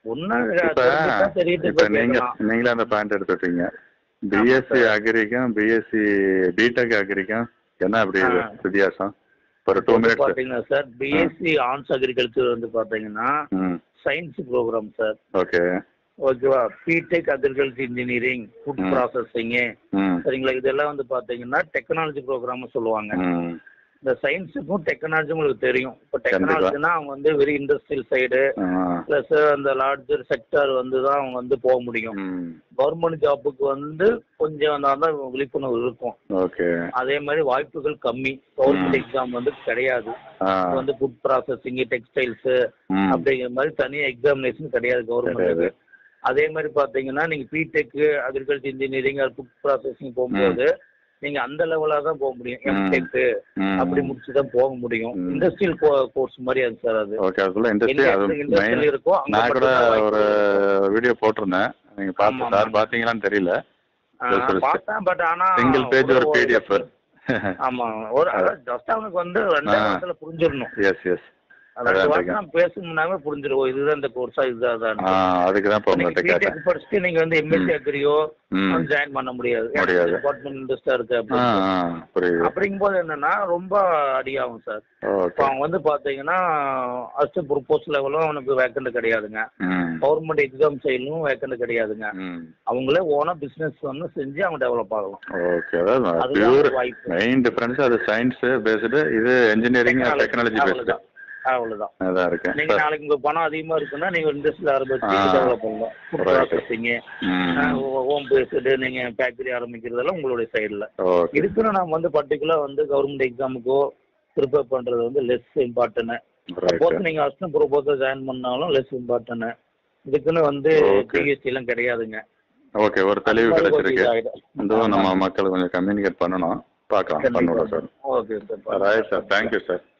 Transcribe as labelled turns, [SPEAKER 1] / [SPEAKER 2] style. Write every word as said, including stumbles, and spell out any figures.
[SPEAKER 1] ஒன்னும்
[SPEAKER 2] இப்ப
[SPEAKER 1] தெரிஞ்சுட்டா தெரியுது
[SPEAKER 2] இப்ப
[SPEAKER 1] போய்
[SPEAKER 2] நீங்க
[SPEAKER 1] கேட்கலாம்.
[SPEAKER 2] நீங்களே அந்த பாயிண்ட் எடுத்துட்டீங்க.
[SPEAKER 1] ஆமா
[SPEAKER 2] பிஎஸ்சி
[SPEAKER 1] சார்.
[SPEAKER 2] அக்ரிக்கும் பிஎஸ்சி பிடெக் அக்ரிக்கும் என்ன அப்படி
[SPEAKER 1] ஆ.
[SPEAKER 2] வித்தியாசம்? ஒரு
[SPEAKER 1] இப்போ
[SPEAKER 2] டூ
[SPEAKER 1] வந்து
[SPEAKER 2] மினிட்ஸ்.
[SPEAKER 1] பாத்தீங்கன்னா சார், பிஎஸ்சி ஆர்ட்ஸ் அக்ரிகல்ச்சர் வந்து பாத்தீங்கன்னா
[SPEAKER 2] ம்
[SPEAKER 1] சயின்ஸ் ப்ரோக்ராம் சார்.
[SPEAKER 2] ஓகே.
[SPEAKER 1] ஓகேவா? பிடெக் அக்ரிகல்ச்சர் இன்ஜினியரிங், ஃபுட்
[SPEAKER 2] ம்.
[SPEAKER 1] ப்ராசஸிங்,
[SPEAKER 2] ம்
[SPEAKER 1] சரிங்களா? இதெல்லாம் வந்து பாத்தீங்கன்னா டெக்னாலஜி ப்ரோக்ராம் சொல்லுவாங்க.
[SPEAKER 2] ம்
[SPEAKER 1] இந்த சயின்ஸுக்கும் டெக்னாலஜி உங்களுக்கு தெரியும். இப்போ
[SPEAKER 2] கண்டிப்பா.
[SPEAKER 1] டெக்னாலஜினா அவங்க வந்து வெரி இண்டஸ்ட்ரியல் சைடு
[SPEAKER 2] ஆ.
[SPEAKER 1] ப்ளஸ் அந்த லார்ஜர் செக்டர் வந்து தான் அவங்க வந்து போக முடியும்.
[SPEAKER 2] ம்
[SPEAKER 1] கவர்மெண்ட் ஜாப்புக்கு வந்து கொஞ்சம் தான் தான் விழிப்புணர்வு இருக்கும்.
[SPEAKER 2] ஓகே.
[SPEAKER 1] அதே மாதிரி வாய்ப்புகள் கம்மி. கவர்மெண்ட்
[SPEAKER 2] ம்.
[SPEAKER 1] எக்ஸாம் வந்து கிடையாது.
[SPEAKER 2] ஆ.
[SPEAKER 1] இப்போ வந்து ஃபுட் ப்ராசஸிங், டெக்ஸ்டைல்ஸ்
[SPEAKER 2] ம்
[SPEAKER 1] அப்படிங்கிற மாதிரி தனியாக எக்ஸாமினேஷன் கிடையாது கவர்மெண்ட்டுக்கு.
[SPEAKER 2] கிடையாது.
[SPEAKER 1] அதே மாதிரி பார்த்தீங்கன்னா நீங்கள் BTech agriculture engineering food processing போகும்போது நீங்க அந்த லெவலா தான் போக முடியும்.
[SPEAKER 2] ம்.
[SPEAKER 1] எம்டெக்
[SPEAKER 2] ம்.
[SPEAKER 1] அப்படி முடிச்சு தான் போக முடியும்.
[SPEAKER 2] ம்.
[SPEAKER 1] இண்டஸ்ட்ரியல் கோர்ஸ் மாதிரி அது சார். அது
[SPEAKER 2] ஓகே. அதுக்குள்ள இண்டஸ்ட்ரி அது மெயின்.
[SPEAKER 1] இண்டஸ்ட்ரியல் இருக்கும். அங்க
[SPEAKER 2] நான் கூட
[SPEAKER 1] மட்டும்தான்
[SPEAKER 2] ஒரு
[SPEAKER 1] வாய்ப்பு இருக்கும்.
[SPEAKER 2] வீடியோ போட்டிருந்தேன். நீங்க
[SPEAKER 1] ஆமா
[SPEAKER 2] பார்த்து
[SPEAKER 1] ஆமா
[SPEAKER 2] சார் பாத்தீங்களான்னு தெரியல.
[SPEAKER 1] ஆ, பார்த்தேன். பட் ஆனா
[SPEAKER 2] சிங்கிள் பேஜ் ஒரு பிடிஎஃப்.
[SPEAKER 1] ஆமா ஒரு ஜஸ்ட் அவனுக்கு வந்து ரெண்டே வாரத்துல புரிஞ்சிடணும்.
[SPEAKER 2] S S.
[SPEAKER 1] ரெண்டு வாரம் பேசணும்னாவே புரிஞ்சிடும். இதுதான் இந்த கோர்ஸா இதுதான்.
[SPEAKER 2] அதுக்கு தான் இப்போ உங்கள்கிட்ட கேட்டேன்.
[SPEAKER 1] பிடெக் படிச்சுட்டு நீங்க வந்து எம்எஸ்சி அக்ரியோ
[SPEAKER 2] ம்
[SPEAKER 1] ஜாயின் பண்ண முடியாது.
[SPEAKER 2] முடியாது.
[SPEAKER 1] டிபார்ட்மெண்ட் இன்ட்ரெஸ்டா இருக்கு
[SPEAKER 2] ஆ
[SPEAKER 1] அப்படின்னு.
[SPEAKER 2] ஆ புரியுது.
[SPEAKER 1] அப்படிங்கும்போது என்னன்னா ரொம்ப அடியாகும் சார். இப்போ
[SPEAKER 2] ஓகே.
[SPEAKER 1] அவங்க வந்து பாத்தீங்கன்னா ஃபர்ஸ்ட் ப்ரொபோஸ் லெவலும் அவனுக்கு வேக்கண்ட் கிடையாதுங்க.
[SPEAKER 2] ம்
[SPEAKER 1] கவர்மெண்ட் எக்ஸாம் சைட்லும் வேக்கண்ட் கிடையாதுங்க.
[SPEAKER 2] ம்
[SPEAKER 1] அவங்களே ஓனா பிசினஸ் வந்து செஞ்சு அவங்க டெவலப் ஆகலாம்.
[SPEAKER 2] ஓகே. அதாவது
[SPEAKER 1] அதுதான்
[SPEAKER 2] பியூர்
[SPEAKER 1] வாய்ப்பு.
[SPEAKER 2] மெயின் டிஃபரன்ஸ் அது சயின்ஸ் பேஸ்டு, இது இன்ஜினியரிங் டெக்னாலஜி பேஸ்டு.
[SPEAKER 1] அவ்வளவுதான் அவ்வளவுதான்.
[SPEAKER 2] அதான் இருக்கு.
[SPEAKER 1] நீங்க நாளைக்கு உங்க பணம் அதிகமா இருக்குன்னா நீங்க இண்டஸ்ட்ரியில் ஆரம்பிச்சு
[SPEAKER 2] ஆ.
[SPEAKER 1] டெவலப் பண்ணலாம். Food
[SPEAKER 2] Right.
[SPEAKER 1] ப்ராசஸிங்,
[SPEAKER 2] ம்
[SPEAKER 1] ஹோம் பேஸ்டு நீங்க ஃபேக்டரி ஆரம்பிக்கிறதெல்லாம் உங்களுடைய சைடில்.
[SPEAKER 2] ஓகே.
[SPEAKER 1] இதுக்குன்னு நம்ம வந்து பர்டிகுலர் வந்து கவர்மெண்ட் எக்ஸாமுக்கோ ப்ரிப்பேர் பண்றது வந்து லெஸ் இம்பார்ட்டன்ட்.
[SPEAKER 2] ரைட்.
[SPEAKER 1] சப்போஸ் நீங்க அசிஸ்டன்ட் ப்ரொபோசர் ஜாயின் பண்ணாலும் லெஸ் இம்பார்ட்டன்ட். இதுக்குன்னு வந்து
[SPEAKER 2] Okay.
[SPEAKER 1] பிஎஸ்சி எல்லாம் கிடையாதுங்க.
[SPEAKER 2] ஓகே. ஒரு தெளிவு
[SPEAKER 1] அது கொஞ்சம்
[SPEAKER 2] கிடைச்சிருக்கு.
[SPEAKER 1] இதாயிடும்.
[SPEAKER 2] இதுவும் நம்ம மக்களுக்கு கொஞ்சம் கம்யூனிகேட் பண்ணணும். பார்க்கலாம்.
[SPEAKER 1] கண்டிப்பா
[SPEAKER 2] பண்ணுறோம் sir.
[SPEAKER 1] Okay sir.
[SPEAKER 2] Right sir. Thank you sir.